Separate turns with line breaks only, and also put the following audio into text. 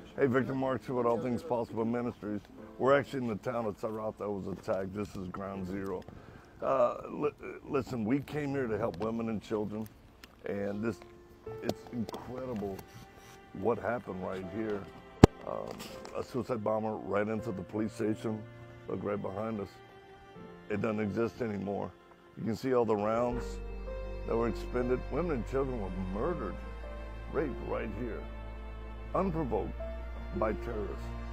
Hey, Victor Marx here with All Things Possible Ministries. We're actually in the town of Syria that was attacked. This is ground zero. Listen, we came here to help women and children, and it's incredible what happened right here. A suicide bomber right into the police station. Look right behind us. It doesn't exist anymore. You can see all the rounds that were expended. Women and children were murdered, raped right here, unprovoked by terrorists.